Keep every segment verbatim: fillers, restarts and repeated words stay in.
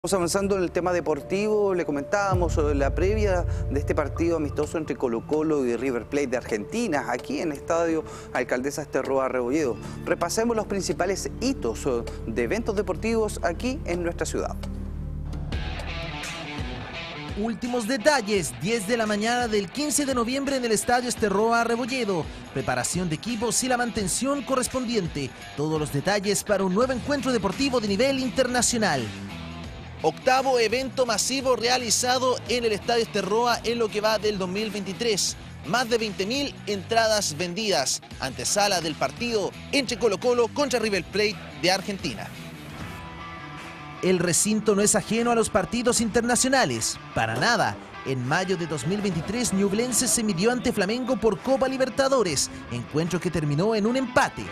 Estamos avanzando en el tema deportivo, le comentábamos sobre la previa de este partido amistoso entre Colo-Colo y River Plate de Argentina, aquí en el Estadio Alcaldesa Esterroa Rebolledo. Repasemos los principales hitos de eventos deportivos aquí en nuestra ciudad. Últimos detalles, diez de la mañana del quince de noviembre en el Estadio Esterroa Rebolledo. Preparación de equipos y la mantención correspondiente. Todos los detalles para un nuevo encuentro deportivo de nivel internacional. Octavo evento masivo realizado en el Estadio Esterroa en lo que va del dos mil veintitrés. Más de veinte mil entradas vendidas. Antesala del partido entre Colo-Colo contra River Plate de Argentina. El recinto no es ajeno a los partidos internacionales. Para nada. En mayo de dos mil veintitrés, Ñublense se midió ante Flamengo por Copa Libertadores. Encuentro que terminó en un empate.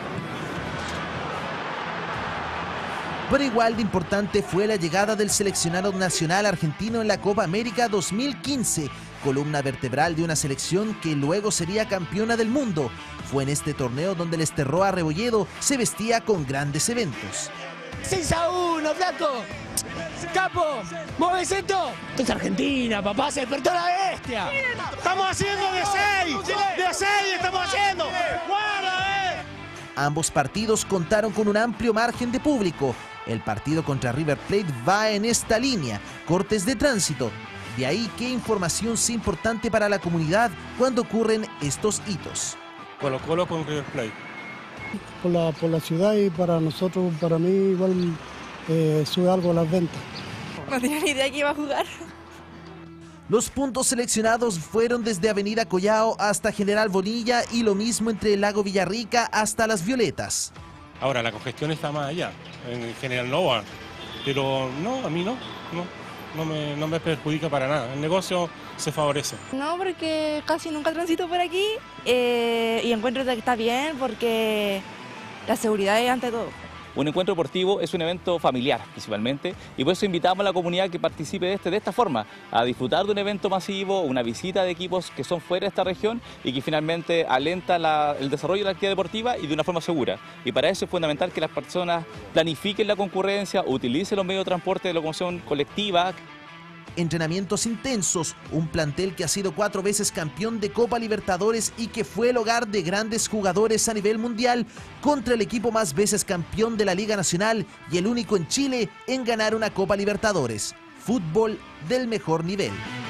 Pero igual de importante fue la llegada del seleccionado nacional argentino en la Copa América dos mil quince, columna vertebral de una selección que luego sería campeona del mundo. Fue en este torneo donde el Esterroa Rebolledo se vestía con grandes eventos. seis a uno, flaco. Capo, movecito. Esto es Argentina, papá, se despertó la bestia. Estamos haciendo de seis, de seis estamos haciendo. Guarda, eh. Ambos partidos contaron con un amplio margen de público. El partido contra River Plate va en esta línea, cortes de tránsito. De ahí qué información es importante para la comunidad cuando ocurren estos hitos. Colo-Colo con River Plate. Por la, por la ciudad y para nosotros, para mí igual eh, sube algo a las ventas. No tenía ni idea que iba a jugar. Los puntos seleccionados fueron desde Avenida Collao hasta General Bonilla y lo mismo entre el Lago Villarrica hasta Las Violetas. Ahora, la congestión está más allá, en General Nova, pero no, a mí no, no, no me, no me perjudica para nada, el negocio se favorece. No, porque casi nunca transito por aquí eh, y encuentro que está bien porque la seguridad es ante todo. Un encuentro deportivo es un evento familiar principalmente y por eso invitamos a la comunidad que participe de este de esta forma, a disfrutar de un evento masivo, una visita de equipos que son fuera de esta región y que finalmente alenta la, el desarrollo de la actividad deportiva y de una forma segura. Y para eso es fundamental que las personas planifiquen la concurrencia, utilicen los medios de transporte de locomoción colectiva. Entrenamientos intensos, un plantel que ha sido cuatro veces campeón de Copa Libertadores y que fue el hogar de grandes jugadores a nivel mundial contra el equipo más veces campeón de la Liga Nacional y el único en Chile en ganar una Copa Libertadores. Fútbol del mejor nivel.